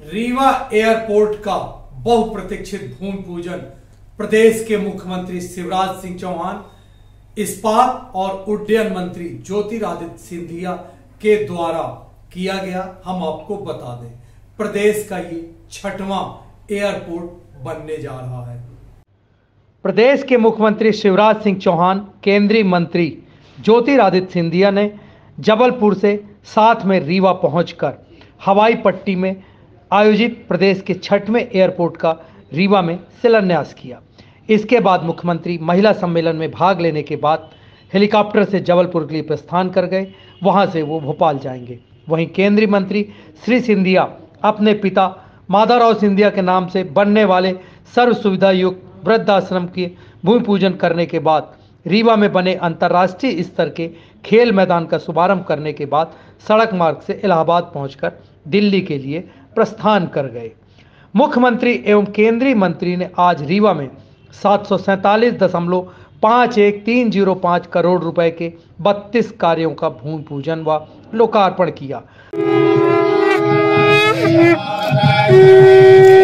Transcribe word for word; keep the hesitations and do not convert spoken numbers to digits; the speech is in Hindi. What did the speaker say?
रीवा एयरपोर्ट का बहुप्रतीक्षित भूमि पूजन प्रदेश के मुख्यमंत्री शिवराज सिंह चौहान, इस्पात और उड्डयन मंत्री ज्योतिरादित्य सिंधिया के द्वारा किया गया। हम आपको बता दें, प्रदेश का ये छठवां एयरपोर्ट बनने जा रहा है। प्रदेश के मुख्यमंत्री शिवराज सिंह चौहान, केंद्रीय मंत्री ज्योतिरादित्य सिंधिया ने जबलपुर से साथ में रीवा पहुंचकर हवाई पट्टी में आयोजित प्रदेश के छठवें एयरपोर्ट का रीवा में शिलान्यास किया। इसके बाद मुख्यमंत्री महिला सम्मेलन में भाग लेने के बाद हेलीकॉप्टर से जबलपुर के लिए प्रस्थान कर गए। वहां से वो भोपाल जाएंगे। वहीं केंद्रीय मंत्री श्री सिंधिया अपने पिता माधवराव सिंधिया के नाम से बनने वाले सर्व सुविधा युक्त वृद्धाश्रम के भूमि पूजन करने के बाद रीवा में बने अंतर्राष्ट्रीय स्तर के खेल मैदान का शुभारंभ करने के बाद सड़क मार्ग से इलाहाबाद पहुंचकर दिल्ली के लिए प्रस्थान कर गए। मुख्यमंत्री एवं केंद्रीय मंत्री ने आज रीवा में सात सौ सैंतालीस दशमलव पाँच एक तीन जीरो पाँच करोड़ रुपए के बत्तीस कार्यों का भूमि पूजन व लोकार्पण किया।